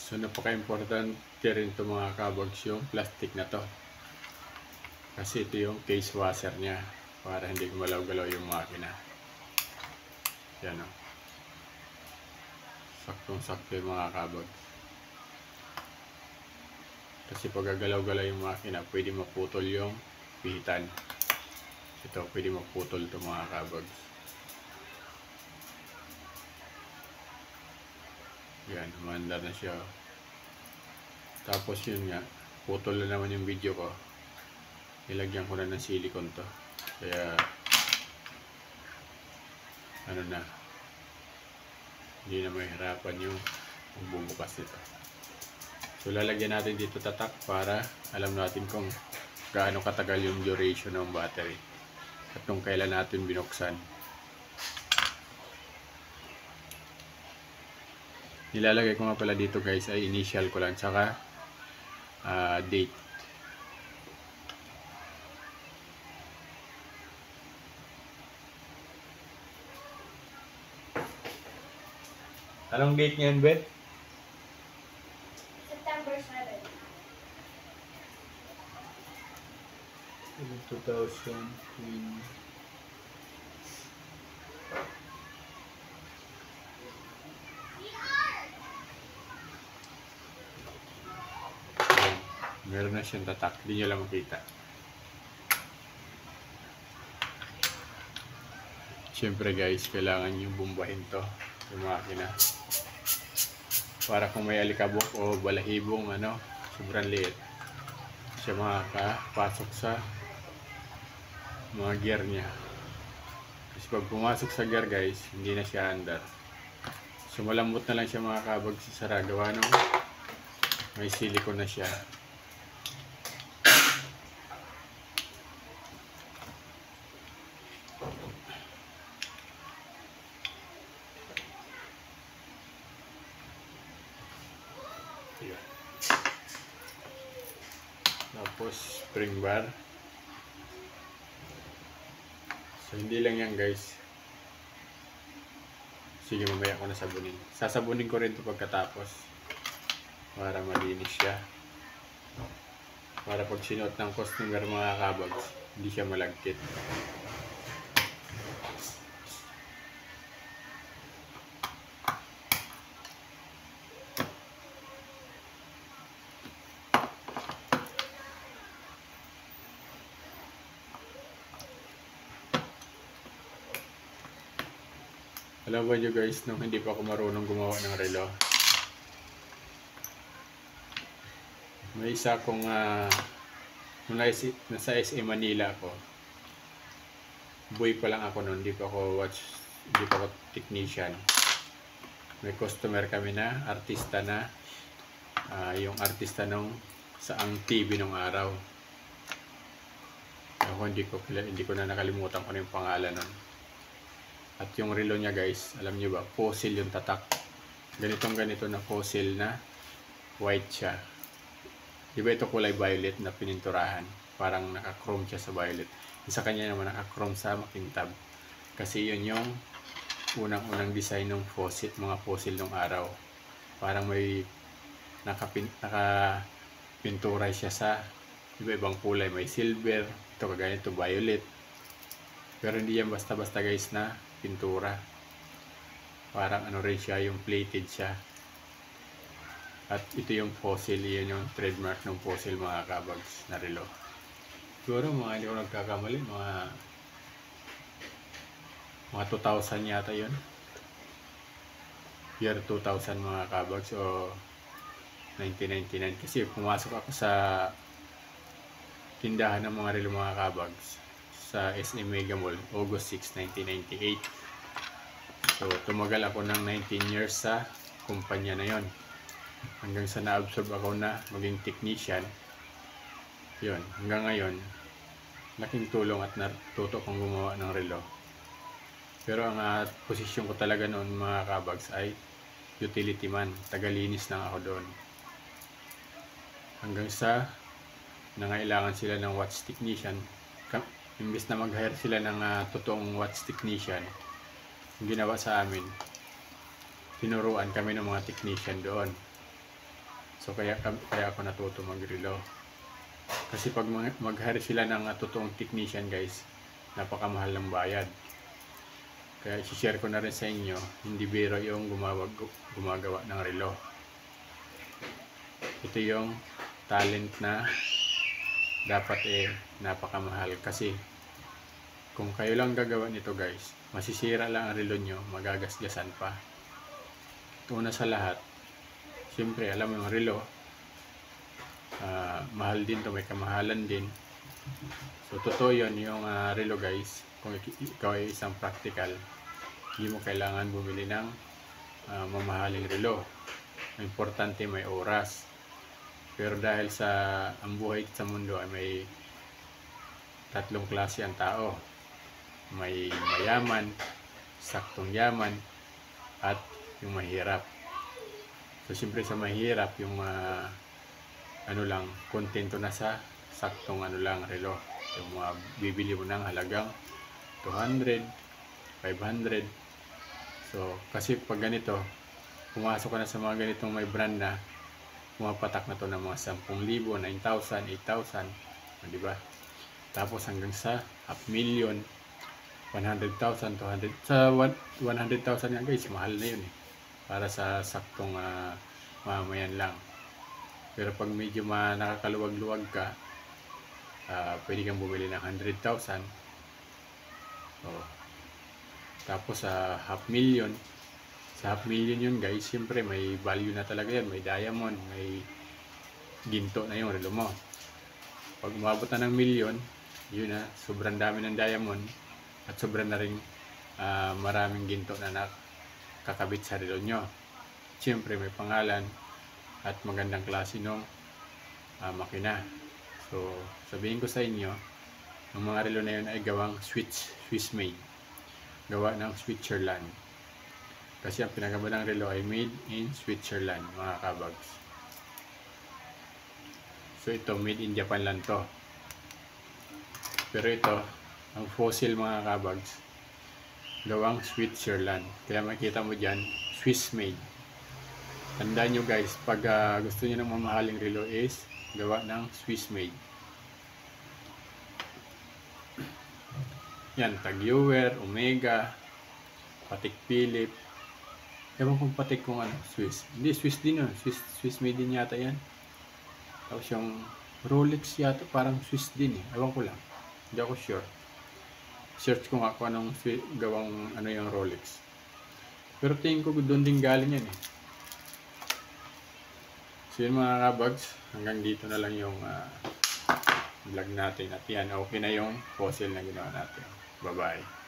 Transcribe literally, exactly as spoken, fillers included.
So napaka-importante rin ito mga kabags yung plastic na to. Kasi ito yung case washer niya para hindi gumalaw-galaw yung makina. Yan o. Saktong-sakto yung mga kabags. Kasi pag gagalaw-galaw yung makina, pwede maputol yung pihitan. Ito, pwede maputol ito mga kabags. Yan, umandar na siya. Tapos yun nga, putol na naman yung video ko. Nilagyan ko na ng silicone to. Kaya, ano na, hindi na mahirapan yung bumubukas nito. So, lalagyan natin dito tatak para alam natin kung gaano katagal yung duration ng battery. At kung kailan natin binuksan. Nilalagay ko nga pala dito guys ay initial ko lang tsaka uh, date. Anong date ngayon, Bet? September seventh. two thousand twenty. Meron na siyang tatak, hindi nyo lang makita. Siyempre guys, kailangan yung bumbahin to yung makina. Para kung may alikabok o balahibong ano, sobrang liit. Siya makakapasok sa mga gear niya. Kasi pag pumasok sa gear guys, hindi na siya andar. So malambot na lang siya makakabag sa sara. Gawa nung may silicone na siya. Ayan. Tapos spring bar. So hindi lang yan guys. Sige, mamaya ko na sabunin. Sasabunin ko rin ito pagkatapos para malinis siya. Para pag sinuot ng customer mga kabags, hindi siya malagkit. Alam ba nyo guys, nung hindi pa ako marunong gumawa ng relo, may isa akong uh, nung nasa S A Manila ako, boy pa lang ako noon, hindi pa ako watch, hindi pa ako technician. May customer kami na artista na uh, yung artista nung saang T V nung araw. Ako hindi ko, hindi ko na nakalimutan ko na yung pangalan nun. At yung relo niya guys, alam niyo ba, fossil yung tatak. Ganitong ganito na fossil na white siya. Di ba ito kulay violet na pininturahan? Parang naka-chrome siya sa violet. Isa kanya naman naka-chrome sa makintab. Kasi yun yung unang-unang design ng fossil, mga fossil ng araw. Parang may nakapin, nakapintura siya sa iba-ibang kulay. May silver, ito kaganito violet. Pero hindi yan basta-basta guys na pintura. Parang ano rin siya, yung plated siya. At ito yung fossil, yan yung trademark ng fossil mga kabags na relo. Siguro mga hindi ko nagkakamali, mga mga two thousand yata yun. Year two thousand mga kabags o nineteen ninety-nine. Kasi pumasok ako sa tindahan ng mga relo mga kabags sa S M Mega Mall, August sixth, nineteen ninety-eight. So, tumagal ako ng nineteen years sa kumpanya na yon. Hanggang sa na-absorb ako na maging technician. Yun, hanggang ngayon, laking tulong at natuto kong gumawa ng relo. Pero ang uh, posisyon ko talaga noon mga kabags ay utility man. Tagalinis lang ako doon. Hanggang sa nangailangan sila ng watch technician. Imbis na mag-hire sila ng uh, totoong watch technician, ginawa sa amin, tinuruan kami ng mga technician doon. So kaya, kaya ako natuto mag-relo. Kasi pag mag-hire sila ng uh, totoong technician guys, napakamahal ng bayad. Kaya i-share ko na rin sa inyo, hindi biro yung gumawag, gumagawa ng relo. Ito yung talent na dapat eh napakamahal. Kasi kung kayo lang gagawa nito guys, masisira lang ang relo nyo, magagasgasan pa. Una sa lahat, siyempre alam mo yung relo, uh, mahal din to, may kamahalan din. So totoo yun yung uh, relo guys. Kung ikaw ay isang practical, hindi mo kailangan bumili ng uh, mamahaling relo. Importante may oras. Pero dahil sa ang buhay sa mundo ay may tatlong klase ang tao. May mayaman, saktong yaman, at yung mahirap. So siyempre sa mahirap, yung uh, ano lang, kontento na sa saktong ano lang relo. Yung mga uh, bibili mo ng halagang two hundred, five hundred. So kasi pag ganito, pumasok ka na sa mga ganitong may brand na pumapatak na to ng mga ten thousand, nine thousand, eight thousand, di ba? Tapos hanggang sa half million, one hundred thousand, two hundred, sa one hundred thousand nga guys, mahal na yun eh. Para sa saktong uh, mamayan lang. Pero pag medyo ma nakakaluwag-luwag ka, uh, pwede kang bumili ng one hundred thousand. Oh. Tapos sa uh, half million, sa half million yun guys, siyempre may value na talaga yan. May diamond, may ginto na yung relo mo. Pag umabot na ng million, yun na, sobrang dami ng diamond at sobrang na rin uh, maraming ginto na nakakabit sa relo nyo. Siyempre may pangalan at magandang klase ng uh, makina. So sabihin ko sa inyo, ang mga relo na yun ay gawang Swiss, Swiss made, gawa ng Switzerland. Kasi ang pinagabang relo ay made in Switzerland, mga kabags. So ito, made in Japan lang to. Pero ito, ang fossil mga kabags, gawang Switzerland. Kaya makita mo dyan, Swiss made. Tandaan nyo guys, pag uh, gusto nyo ng mamahaling relo is gawa ng Swiss made. Yan, Tag Heuer, Omega, Patek Philippe. Ewan kong Patek kung ano, Swiss. Hindi, Swiss din yun. Swiss, Swiss made din yata yan. Tapos yung Rolex yata, parang Swiss din eh. Ewan ko lang. Hindi ako sure. Search ko nga kung anong gawang ano yung Rolex. Pero tingin ko doon din galing yan eh. So yun mga kabags, hanggang dito na lang yung uh, vlog natin. At yan, okay na yung fossil na ginawa natin. Bye-bye.